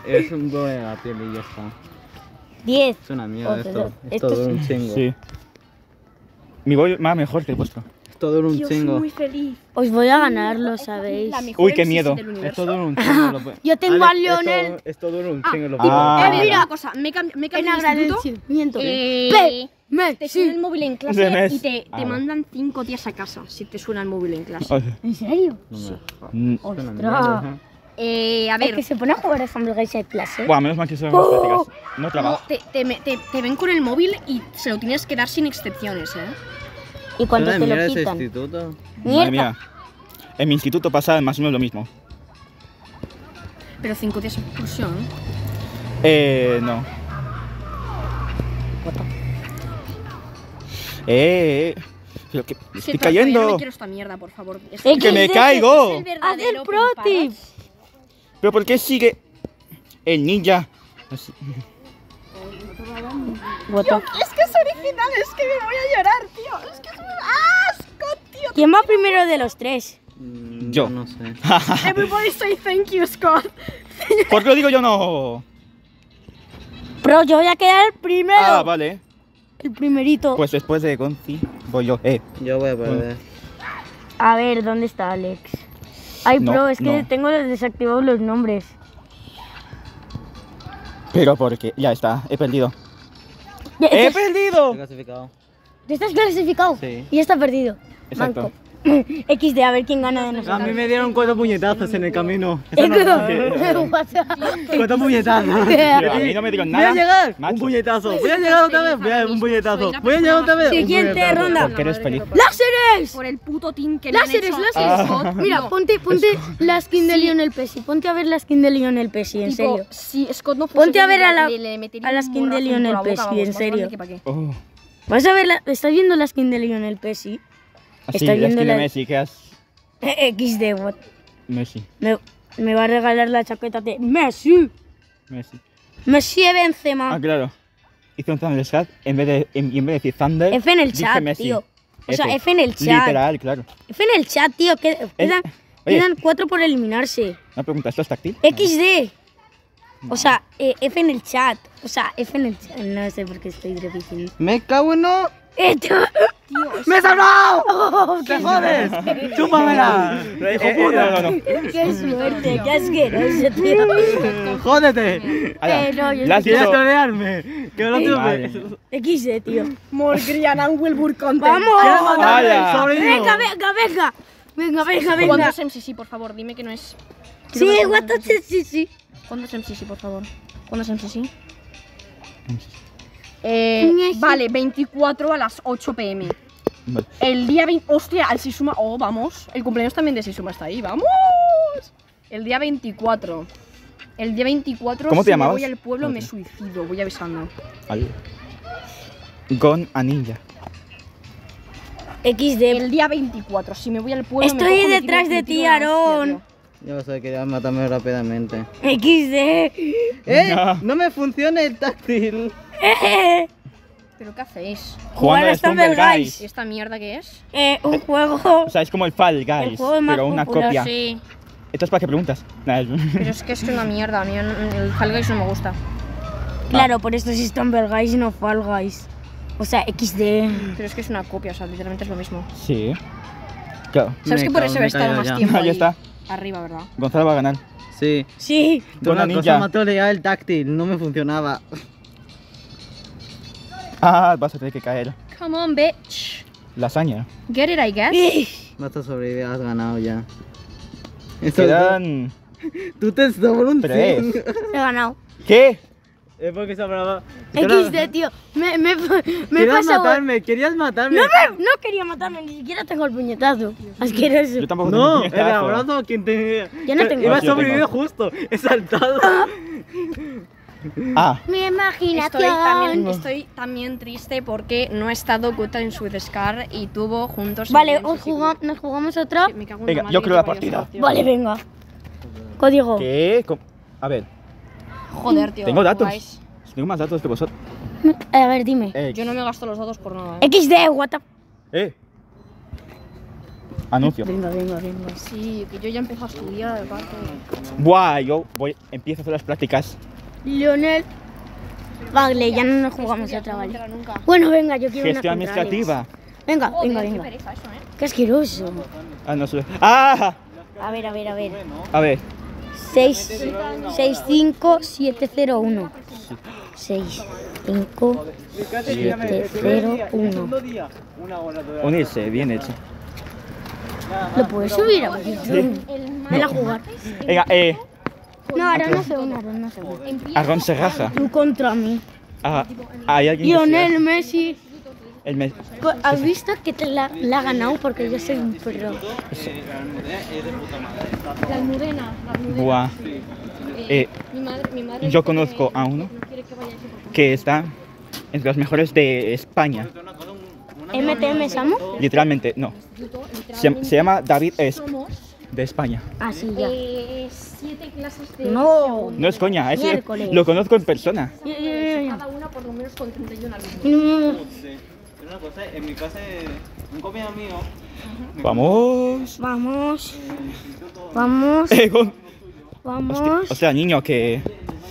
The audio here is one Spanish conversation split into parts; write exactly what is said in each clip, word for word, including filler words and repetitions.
Es un buen de la piel y ya está. diez. Es una mierda Oh, esto. esto Esto dura sí. un chingo. Sí. Mi gol más mejor que el vuestro. Esto dura un Tío, chingo. soy muy feliz. Os voy a ganar, lo sabéis. La mejor Uy, qué M C miedo. del universo. Esto dura un chingo. lo- Yo tengo a Alex, Lionel Esto, esto dura un Ah, chingo. Lo tipo, puedo- Ah, Eh, mira mira. una cosa, me he cambi- me he en cambiado de instituto. agradecimiento. Eh, Pe- me- Te sí. suena el móvil en De clase mes. y te, te Ah, mandan cinco días a casa si te suena el móvil en clase. Ay, ¿En serio? No me jodas. mm, Es una Ostras. mierda, ¿eh? Eh, a Es ver, que se pone a jugar a Stumble Guys en clase. Buah, menos mal que son las prácticas. No no, trabajo. te, te, me- te- te ven con el móvil y se lo tienes que dar sin excepciones, ¿eh? ¿Y cuánto ¿Es te una lo mierda ese quitan? instituto? Mierda. Madre mía. En mi instituto pasaba más o menos lo mismo. Pero cinco días de excursión. Eh, no. Eh, eh. Pero que me Sí, estoy pero todavía cayendo. No me quiero esta mierda, por favor. Es Eh, ¡Que me X D, caigo! el Haz verdadero el pro tip. Pimparas. ¿Pero por qué sigue el ninja? Así. What the- Es que es original, es que me voy a llorar, tío. Es que es muy asco, tío. ¿Quién va primero de los tres? Mm, Yo. No sé. Everybody say thank you, Scott. ¿Por qué lo digo yo no? Pro, yo voy a quedar el primero. Ah, vale. El primerito. Pues después de Gonzi voy yo. Eh. Yo voy a perder. A ver, ¿dónde está Alex? Ay, No, Pro, es que no. tengo desactivados los nombres. Pero porque ya está, he perdido. Ya- ¡He ¿Estás, perdido! Estoy clasificado. ya estás clasificado? Sí. Y ya está perdido. Exacto. Manco. X D, a ver quién gana de A nosotros. mí me dieron cuatro puñetazos en el camino. Eh, Eso no- WhatsApp. Cuatro puñetazos. Pero a mí no me dieron Voy a nada. llegar. macho. Un puñetazo. Voy a llegar otra vez. Voy a un puñetazo. Voy a llegar otra vez. un Siguiente puñetazo. ronda. Porque eres feliz. ¡Láseres! Por el puto team que le han ¡Láseres, hecho a láseres! Scott. Mira, No, ponte, ponte la skin de Sí. Lionel Pesci. Ponte a ver la skin de Lionel Pesci, en tipo, serio. Si Scott no fuese Ponte a ver bien, a la- le- le metería a la un skin de morrazo por Lionel la boca, Pesci, vamos, en más serio. grande que pa' qué. Oh. Vas a ver, la, ¿estás viendo la skin de Lionel Pesci? Así, Está la viendo skin la- de Messi, ¿qué has? X D, what? Messi, Me, me va a regalar la chaqueta de Messi. Messi. Messi Benzema. Ah, claro. Hice un Thunderscat en vez de, en, y en vez de decir Thunder. F en el dije chat, Messi. tío. O sea, F. F en el chat. Literal, claro. F en el chat, tío. Que, quedan, oye. quedan cuatro por eliminarse. Una pregunta, ¿esto es táctil? X D. O sea, eh, F en el chat. O sea, F en el chat. No sé por qué estoy difícil. Me cago en no. Eh, tío. ¡Me he salvado! Oh, ¡Te jodes! ¡Chúpamela! Eh, eh, no, no, no. ¡Qué suerte! ¡Qué asqueroso, tío! ¡Jódete! Allá. Eh, no, yo La has ¿Quieres dicho. trolearme? Que no Vale. tuve. X D, tío. Morgrian and Wilbur content. ¿Quieres ¡Vamos! matarme, Vaya. sobrino? ¡Venga, venga, venga! Venga, venga, venga. ¿Cuándo es M C C, por favor? Dime que no es. Sí, what the sí, sí, sí. ¿Cuándo es M C C, por favor? ¿Cuándo es M C C? Eh, Ñeji. vale, veinticuatro a las ocho pm. Vale. El día veinte. Hostia, el Sisuma. Oh, vamos. El cumpleaños también de Sisuma está ahí. ¡Vamos! El día veinticuatro. El día veinticuatro. ¿Cómo te si me llamabas? voy al pueblo, ¿Cómo me te- suicido. Voy avisando. Vale. Gon a ninja. X D. El día veinticuatro. Si me voy al pueblo. me Estoy cojo, me detrás tiro- de me ti, tiro una hostia, Aarón. tío. Yo vas a querer matarme rápidamente. X D. ¡Eh! No. ¡No me funciona el táctil! Eh, ¿Pero qué hacéis? Jugar a Stumble Guys. Guys. ¿Y esta mierda qué es? Eh, un juego. O sea, es como el Fall Guys, El juego más pero una popular, copia. Sí. ¿Esto es para qué preguntas? Nah, es- Pero es que es una mierda. A mí el Fall Guys no me gusta. Claro, por esto es Stumble Guys y no Fall Guys. O sea, X D. Pero es que es una copia, o sea, literalmente es lo mismo. Sí. Claro. ¿Sabes Me que por cago, eso me he estado caigo más ya. tiempo Ahí ahí está. arriba, verdad? Gonzalo va a ganar. Sí. Sí. Tú Buena una cosa ninja. me ha troleado el táctil, no me funcionaba. Ah, vas a tener que caer. Come on, bitch. Lasaña. Get it, I guess. Ih, Vas a sobrevivir, has ganado ya. Esto- Quedan. Tú te sobra un Tres. cien. He ganado. ¿Qué? Es porque sobraba. X D, tío. Me, me, me he Querías pasado. matarme, querías matarme. No, me, no quería matarme, ni siquiera tengo el puñetazo. Asqueroso. Yo tampoco No, tengo el puñetazo. abrazo quien te. Yo no tengo. Iba a No, sí, yo sobrevivir tengo. justo. He saltado. Ah, Mi imaginación. Estoy también, estoy también triste porque no he estado Good Times with Scar y tuvo juntos. en Vale, el os M C C. jugamos, nos jugamos otra. Me cago en Venga, madre yo que creo te la parió, partida. tío. Vale, venga. Código. ¿qué? ¿Cómo? A ver, Joder, tío. tengo datos. jugáis. Tengo más datos que vosotros. A ver, dime. Eh, Yo no me gasto los datos por nada. ¿eh? X D, what the... eh. Anuncio. Venga, venga, venga. Sí, que yo ya empiezo a estudiar, aparte. Buah, yo voy, empiezo a hacer las prácticas. Lionel. Vale, ya no nos jugamos Estudia, otra, no vale. entera nunca. Bueno, venga, yo quiero Gestión una contra administrativa. Alex. Venga, Joder, venga, qué venga. pereza eso, ¿eh? Qué asqueroso. Ah, no sé. ¡Ah! A ver, a ver, a ver. A ver. seis, seis, cinco, siete, cero, uno. seis, cinco, siete, cero, uno. Unirse, bien hecho. ¿Lo puedes subir a poquito? Ven a jugar. Venga, eh. No, ahora no se une, ahora no se une. Arón se raja. Tú contra mí. Ah, hay alguien que Lionel se- Messi. el mes. Pues, ¿has visto que te la, la ha ganado? Porque yo soy un perro. La Almudena, la Almudena. Buah. Eh, Mi madre, mi madre yo dice conozco que a uno no quiere que vaya a ese porque- que está entre los mejores de España. M T M Samu. Literalmente, no. Se, se llama David Es de España. Ah, sí, ya. Eh, siete clases de No. No es coña, ese Miércoles. lo conozco en persona. Ya, ya, ya, ya. cada una por lo menos con treinta y uno alumnos. Mm, Pero una cosa, en mi clase, un compañero mío, Vamos. Vamos. Vamos. Eh, con- Vamos. O sea, niño, que...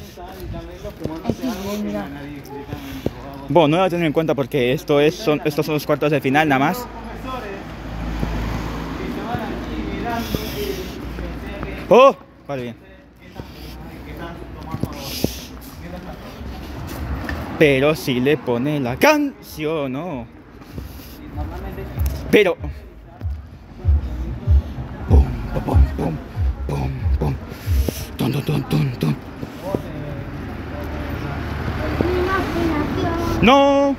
Venga. Bueno, no lo voy a tener en cuenta porque esto es, son, estos son los cuartos de final nada más. ¡Oh! Vale, bien. Pero si le pone la canción, ¿no? Pero... Pum, pum, pum, pum, pum, pum. Tun, tun, tun, tun, tun. ¡No!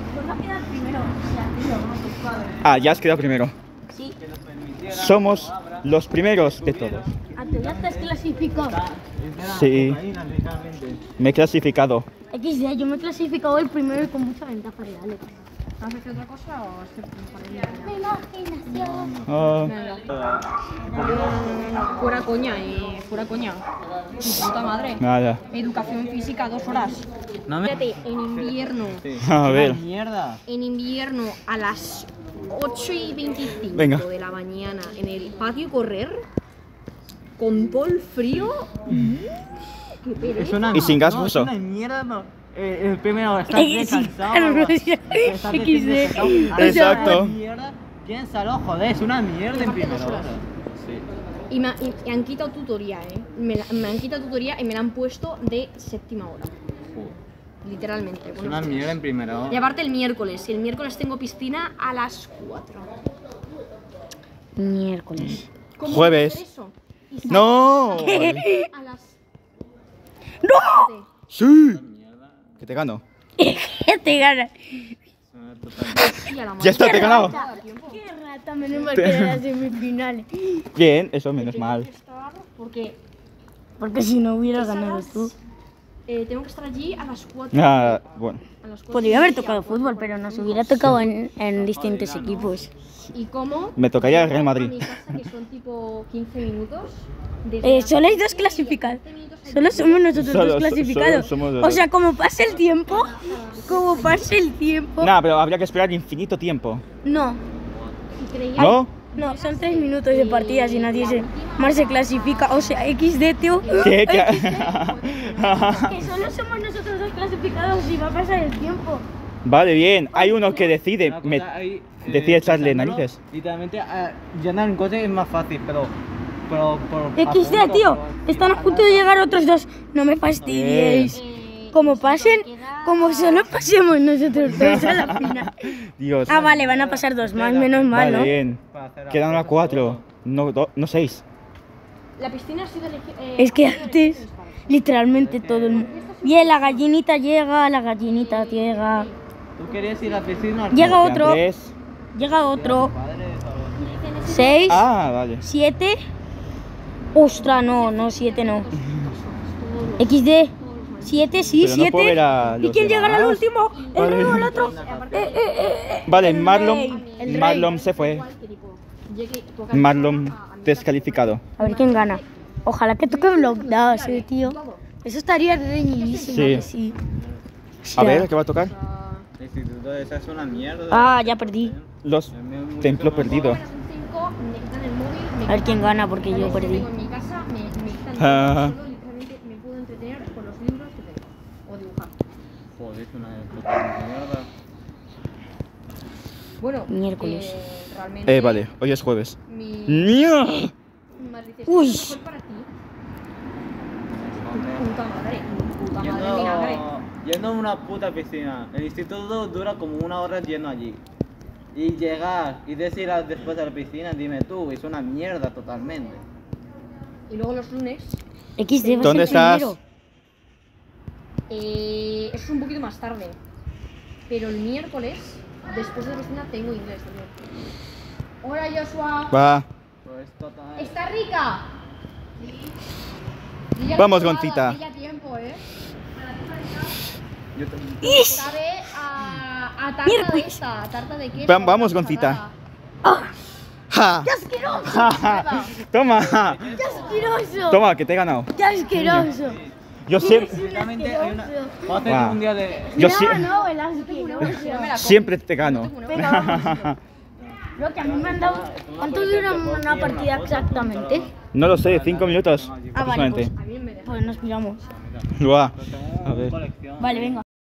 Ah, ya has quedado primero. Sí. Somos los primeros de todos. ¿A tú ya te has clasificado? Sí, me he clasificado. X D, yo me he clasificado el primero y con mucha ventaja de Alex. ¿Has hecho otra cosa o has hecho Ah, Fuera coña, eh, fuera coña. Mi puta madre. nada. Educación física, dos horas. no me... Fíjate, en invierno, A ver. Mierda. en invierno a las ocho y veinticinco Venga. de la mañana en el patio correr, con todo el frío. Qué pereza. Es una... Y sin gas no, ruso. Es una mierda, no. Eh, el primero estás X D. descansado. estás X D. descansado. Exacto. Mierda, piénsalo, joder, es una mierda en primera hora. Sí. Y me, y- y han quitado tutoría, ¿eh? Me, la- me han quitado tutoría y me la han puesto de séptima hora. Literalmente. Es Bueno, una mierda en primera hora. y aparte el miércoles. Y el miércoles tengo piscina a las cuatro. Miércoles. ¿Cómo Jueves. voy a hacer eso? Y salgo ¡No! a las... ¡No! ¡Sí! Que te gano. ¿Qué te gana? Y a la Ya está, te he ganado. Qué rata, menos mal que era las semifinales. Bien, eso menos mal. Porque Porque si no hubieras ganado tú. eh, tengo que estar allí a las cuatro. Ah, bueno. A las cuatro Podría y haber media. tocado fútbol, pero nos hubiera tocado en, en distintos equipos. ¿Y cómo? Me tocaría el Real A Madrid. mi casa, que son tipo quince minutos. Eh, solo hay dos clasificados. Solo somos nosotros Solo- dos so- clasificados. solo somos los O dos. sea, como pase el tiempo, como pase el tiempo. Nada, pero habría que esperar infinito tiempo. No, Y creía ¿No? no, son tres minutos de partida si nadie se, más se clasifica. O sea, X D, tío. ¿Qué? ¿Qué? Que solo somos nosotros dos clasificados y va a pasar el tiempo. Vale, bien. Hay uno que decide. Una me- cosa, ahí, eh, decide echarle pensándolo, narices. Literalmente, eh, llenar un coche es más fácil, pero. pero por, X D, tío. Están a punto de llegar otros dos. No me fastidiéis. Como pasen, como solo pasemos nosotros dos a la final. Dios. Ah, vale, van a pasar dos más, menos mal, Vale, ¿no? bien. Quedan a cuatro. No, do- no seis. La piscina ha sido elegida. Es que antes, literalmente todo el mundo. Bien, la gallinita llega, la gallinita llega. ¿Tú querías ir a la piscina? Llega Quedan otro, tres. llega otro. Padre, Seis, Ah, vale. siete. Ostras, no, no, siete no. X D. Siete, sí, Pero no puedo ver siete. a ¿Y los quién llegará al demás. último? El Vale. uno o el otro. Eh, eh, eh, eh. Vale, El Marlon. rey, el rey. Marlon se fue. Llegue, toca Marlon descalificado. A ver quién gana. Ojalá que toque Blockdash, eh, tío. Eso estaría reñidísimo. Sí. que sí. A ver, ¿qué va a tocar? el instituto, esa es una mierda. Ah, ya perdí. Los templos perdidos. menos un cinco me A ver quién quitan- gana, porque yo los que perdí. tengo en mi casa me, me quitan Ah. todo, solo literalmente me puedo entretener con los libros que tengo. O dibujar. Joder, es una puta mierda. Bueno, Miércoles. eh, realmente. Eh, vale, hoy es jueves. Mi. ¡Nia! Más dices, Uy. ¿es mejor para ti? Puta madre, puta madre, vinagre. Yendo, yendo a una puta piscina. El instituto dura como una hora yendo allí. Y llegar y decir a- después de la piscina, dime tú, es una mierda totalmente. Y luego los lunes, X D, vas ¿Dónde el estás? primero. eh, eso es un poquito más tarde. Pero el miércoles, después de la piscina, tengo inglés también. Hola Joshua. Va. Pues total. ¿Está rica? Yo ya Vamos, lo he probado Goncita. hace ya tiempo, ¿eh? Yo también. ¡Ish! Sabe a, a tarta Miércoles. de esta, tarta de queso. Va- vamos, salada. Goncita. ¡Ah! ¡Ja! ¡Qué asqueroso! Toma, ¡Qué asqueroso! toma, que te he ganado. ¡Qué asqueroso! Yo siempre, Sinceramente, hay una. asqueroso. Vamos a hacer Guau. un día de. yo no, sie- no, el Yo me la asqueroso. como. siempre te gano. Venga, vamos. Lo que a mí me han dado. ¿Cuánto dura una partida exactamente? No lo sé, cinco minutos Ah, vale, aproximadamente. pues, A mí me deja. pues nos piramos. Guau. A A ver. colección. Vale, venga.